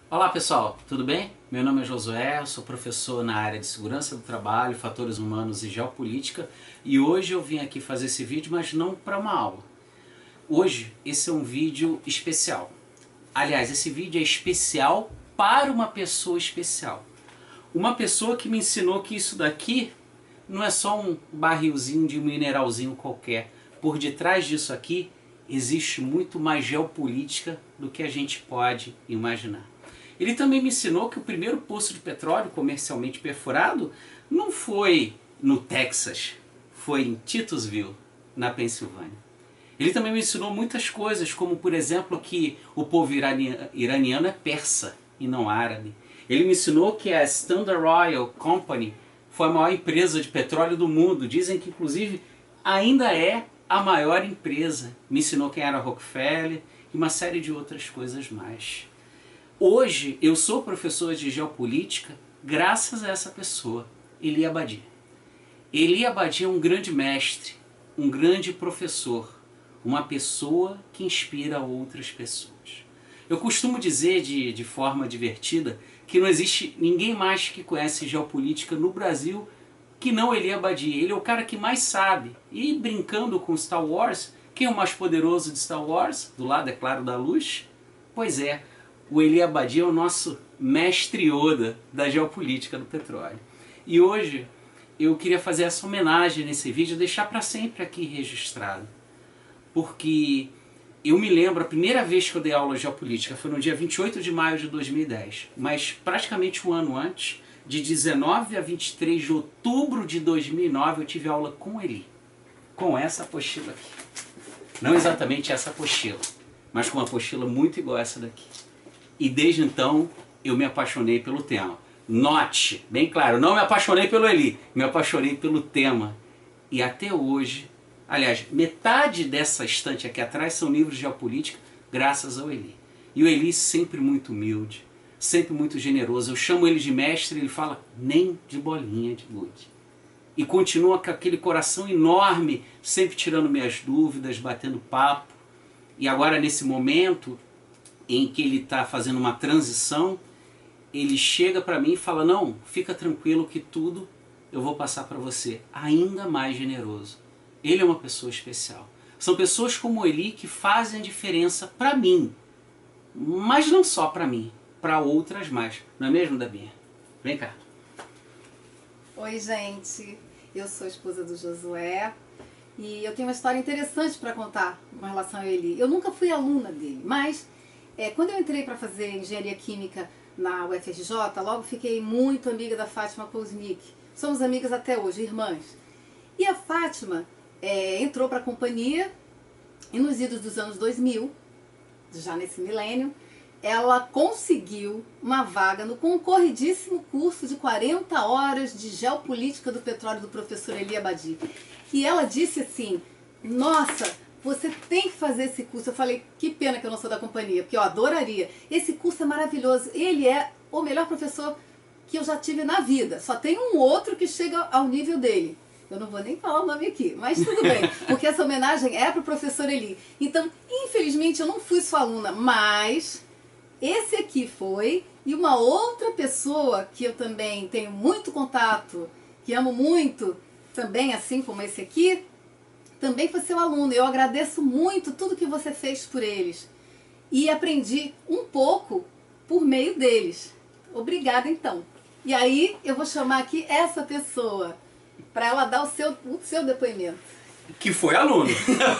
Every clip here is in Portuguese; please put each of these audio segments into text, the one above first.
Olá pessoal, tudo bem? Meu nome é Josué, eu sou professor na área de segurança do trabalho, fatores humanos e geopolítica e hoje eu vim aqui fazer esse vídeo, mas não para uma aula. Hoje esse é um vídeo especial. Aliás, esse vídeo é especial para uma pessoa especial. Uma pessoa que me ensinou que isso daqui não é só um barrilzinho de um mineralzinho qualquer. Por detrás disso aqui existe muito mais geopolítica do que a gente pode imaginar. Ele também me ensinou que o primeiro poço de petróleo comercialmente perfurado não foi no Texas, foi em Titusville, na Pensilvânia. Ele também me ensinou muitas coisas, como por exemplo que o povo iraniano é persa e não árabe. Ele me ensinou que a Standard Oil Company foi a maior empresa de petróleo do mundo. Dizem que inclusive ainda é a maior empresa. Me ensinou quem era Rockefeller e uma série de outras coisas mais. Hoje eu sou professor de geopolítica graças a essa pessoa, Elie Abadie. Elie Abadie é um grande mestre, um grande professor, uma pessoa que inspira outras pessoas. Eu costumo dizer de forma divertida que não existe ninguém mais que conhece geopolítica no Brasil que não Elie Abadie. Ele é o cara que mais sabe. E brincando com Star Wars, quem é o mais poderoso de Star Wars? Do lado, é claro, da luz? Pois é, o Elie Abadie é o nosso mestre Yoda da geopolítica do petróleo. E hoje eu queria fazer essa homenagem nesse vídeo, deixar para sempre aqui registrado. Porque eu me lembro, a primeira vez que eu dei aula de geopolítica foi no dia 28 de maio de 2010, mas praticamente um ano antes, de 19 a 23 de outubro de 2009, eu tive aula com Elie, com essa apostila aqui. Não exatamente essa apostila, mas com uma apostila muito igual a essa daqui. E desde então eu me apaixonei pelo tema. Note, bem claro, não me apaixonei pelo Elie, me apaixonei pelo tema. E até hoje, aliás, metade dessa estante aqui atrás são livros de geopolítica graças ao Elie. E o Elie sempre muito humilde, sempre muito generoso. Eu chamo ele de mestre, ele fala nem de bolinha de gude. E continua com aquele coração enorme, sempre tirando minhas dúvidas, batendo papo. E agora nesse momento em que ele está fazendo uma transição, ele chega para mim e fala, não, fica tranquilo que tudo eu vou passar para você, ainda mais generoso. Ele é uma pessoa especial. São pessoas como Elie que fazem a diferença para mim, mas não só para mim, para outras mais. Não é mesmo, Dabinha? Vem cá. Oi, gente. Eu sou a esposa do Josué e eu tenho uma história interessante para contar com relação a Elie. Eu nunca fui aluna dele, mas quando eu entrei para fazer engenharia química na UFRJ, logo fiquei muito amiga da Fátima Kouznick. Somos amigas até hoje, irmãs. E a Fátima entrou para a companhia e nos idos dos anos 2000, já nesse milênio, ela conseguiu uma vaga no concorridíssimo curso de 40 horas de geopolítica do petróleo do professor Elie Abadie. E ela disse assim, nossa, você tem que fazer esse curso. Eu falei, que pena que eu não sou da companhia, porque eu adoraria. Esse curso é maravilhoso. Ele é o melhor professor que eu já tive na vida. Só tem um outro que chega ao nível dele. Eu não vou nem falar o nome aqui, mas tudo bem, porque essa homenagem é para o professor Elie. Então, infelizmente, eu não fui sua aluna, mas esse aqui foi, e uma outra pessoa que eu também tenho muito contato, que amo muito, também assim como esse aqui, também foi seu aluno. Eu agradeço muito tudo que você fez por eles. E aprendi um pouco por meio deles. Obrigada, então. E aí, eu vou chamar aqui essa pessoa, para ela dar o seu depoimento. Que foi aluno.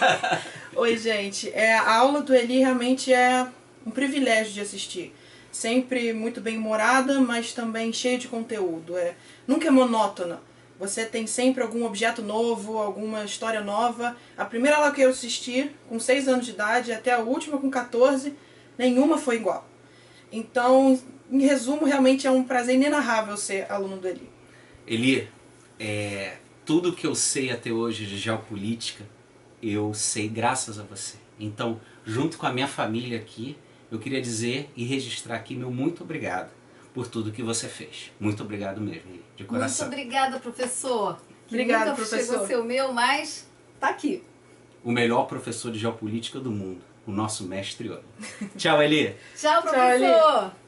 Oi, gente. A aula do Elie realmente é um privilégio de assistir. Sempre muito bem-humorada, mas também cheia de conteúdo. Nunca é monótona. Você tem sempre algum objeto novo, alguma história nova. A primeira aula que eu assisti, com 6 anos de idade, até a última com 14, nenhuma foi igual. Então, em resumo, realmente é um prazer inenarrável ser aluno do Elie. Elie, tudo que eu sei até hoje de geopolítica, eu sei graças a você. Então, junto com a minha família aqui, eu queria dizer e registrar aqui meu muito obrigado por tudo que você fez. Muito obrigado mesmo, de coração. Muito obrigada, professor. Obrigada, nunca professor. Chegou a ser o meu, mas tá aqui. O melhor professor de geopolítica do mundo, o nosso mestre Yoda. Tchau, Elie. Tchau, Tchau, Elie. professor.